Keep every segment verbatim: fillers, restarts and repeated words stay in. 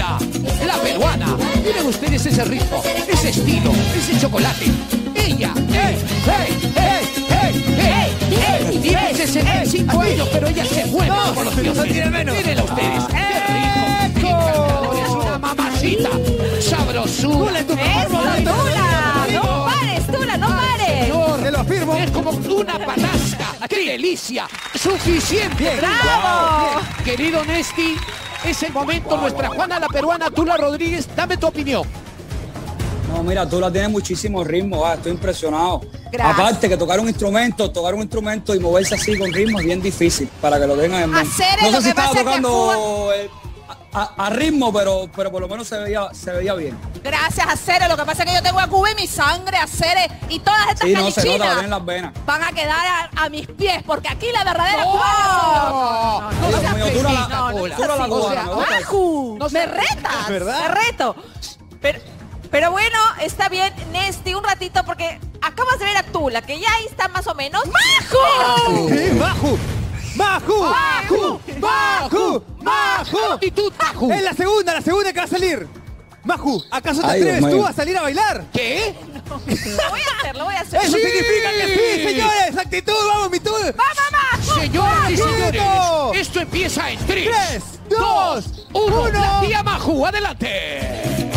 Gabriela, la peruana. Miren ustedes ese ritmo, ese estilo, ese chocolate. Ella, ¡ey, ey, ey, ey, ey, ey! Tiene sesenta y cinco años, pero ella se mueve como los dioses. Mírenla ustedes, qué ritmo, qué encantador, es una mamacita, sabrosura. ¡Eso, Tula! ¡No pares, Tula, no pares! Señor, te lo afirmo. Es como una patasca, qué delicia, suficiente. ¡Bravo! Querido Nesti, es el momento, nuestra Juana la peruana, Tula Rodríguez, dame tu opinión. No, mira, Tula tiene muchísimo ritmo, ah, estoy impresionado. Gracias. Aparte que tocar un instrumento, tocar un instrumento y moverse así con ritmo es bien difícil para que lo tengan en mente. Hacer No lo sé si que pasa estaba es que tocando eh, a, a- a ritmo, pero, pero por lo menos se veía, se veía bien. Gracias a Cere, lo que pasa es que yo tengo a Cuba y mi sangre, a Cere, y todas estas Sí, no, se nota, calichinas lo tienen las venas. van a quedar a, a mis pies, porque aquí la verdadera No, cubana no, Dios seas mío, Tula la- pesada, no, Tula. Tula la O cubana, sea, me gusta eso. Maju, No me sé, retas, ¿verdad? me reto. Pero, pero bueno, está bien, Nesti, un ratito, porque acabas de ver a Tula, que ya ahí está más o menos. ¡Majo! Sí, Maju. Maju. Maju, Maju. Maju. Y tú, Maju. Es la segunda, la segunda que va a salir. Maju, ¿acaso te Ay, Dios atreves tú mío. a salir a bailar? ¿Qué? Lo voy a hacer, lo voy a hacer. Eso Sí. significa que sí, señores. Actitud, vamos, mi tú. ¡Vamos, Majo! Señoras y señores, ¡Vamos! esto empieza en tres, Tres, dos, uno. uno. La tía Maju, adelante.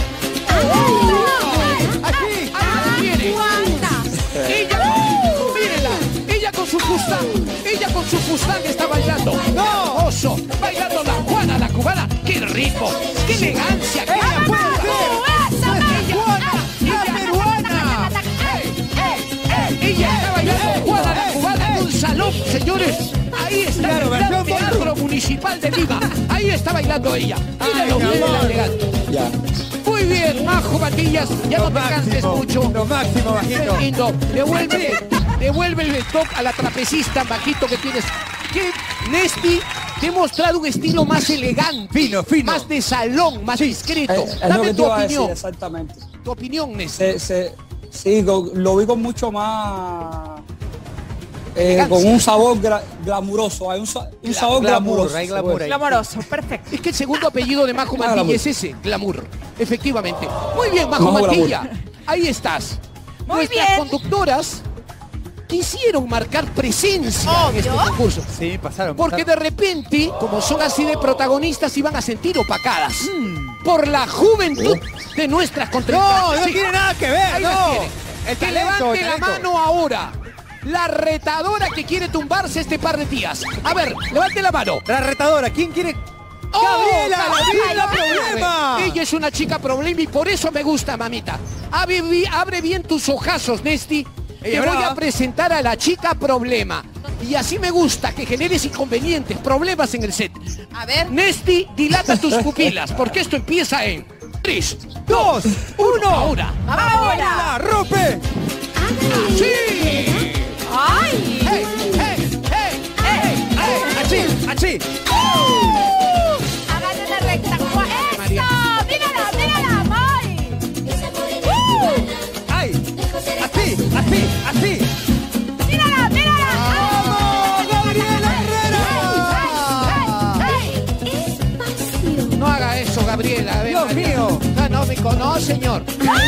Aquí. Ahí viene. Ella, mírenla, ella con su fustán, ella con su fustán está bailando. No. Oso, bailando la Juana, la cubana. ¡Qué ritmo! ¡Qué elegancia! ¡Qué Ella puede ser. Ella, Juana, la ella, peruana. ella está bailando Juana, la cubana en un salón, señores. Ahí está Claro, el versión Gran Teatro ballroom. Municipal de Lima. Ahí está bailando ella. Míralo, mi mírala amor. elegante. Ya. Muy bien, Majo Matillas, ya no Lo te canses máximo, mucho. lo máximo, bajito. Qué lindo. Devuelve, devuelve el toque a la trapecista, bajito, que tienes. Que Nesti te he mostrado un estilo más elegante, Fino, fino. más de salón, más discreto. Eh, es lo Dame que te tu iba a decir, opinión, exactamente. tu opinión, Nesti. Se, se, sí, lo, lo vi con mucho más... eh, Elegancia. con un sabor gra- glamuroso, hay un, sa- un Gla- sabor glamour, glamuroso. hay glamour ahí. Glamoroso, perfecto. Es que el segundo apellido de Majo Ah, Mantilla glamour. es ese, glamour. Efectivamente. Muy bien, Majo Majo Mantilla. Ahí estás. Muy Nuestras bien. conductoras quisieron marcar presencia en este Obvio. concurso. Sí, pasaron. Porque de repente, como son así de protagonistas, iban a sentir opacadas por la juventud de nuestras No, contrincantes. no Sí, tiene nada que ver, ahí las no. tiene. El Que talento, levante el la talento. mano ahora. La retadora que quiere tumbarse este par de tías. A ver, levante la mano. La retadora, ¿quién quiere? ¡Oh, ¡Gabriela! ¡Gabriela Gabriela! Problema! Ella es una chica problema y por eso me gusta, mamita. Abre, bi- abre bien tus ojazos, Nesti. Te Ella voy brava. a presentar a la chica problema. Y así me gusta, que generes inconvenientes, problemas en el set. A ver. Nesti, dilata tus pupilas, porque esto empieza en tres, Dos, uno. ahora. ¡Ahora! ¡La rompe! ¡Sí! ¡Ay! ¡Hey, hey, hey, hey, hey! ¡Achí! ¡Achí! ¡Hágale una recta! ¡Eso! María. ¡Mírala, mírala, Moy! ¡Uh! ¡Ay! ¡Así! ¡Así! ¡Así! ¡Mírala, mírala! ¡Vamos, Gabriela Herrera! No haga eso, Gabriela. A ver, Dios María. mío. No, no, me conoce, señor.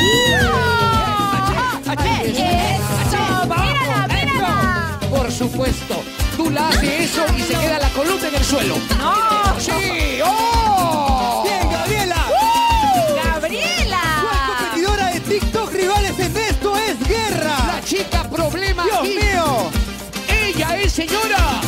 ¡Ay! ¡Eso! ¡Mírala, mírala! Por supuesto, tú la haces eso y se queda la columna en el suelo. ¡No! ¡Sí! ¡Oh! ¡Bien, Gabriela! ¡Gabriela! ¿Cuál competidora de TikTok rivales en esto es guerra? La chica problema ¡Dios aquí. mío! Ella es señora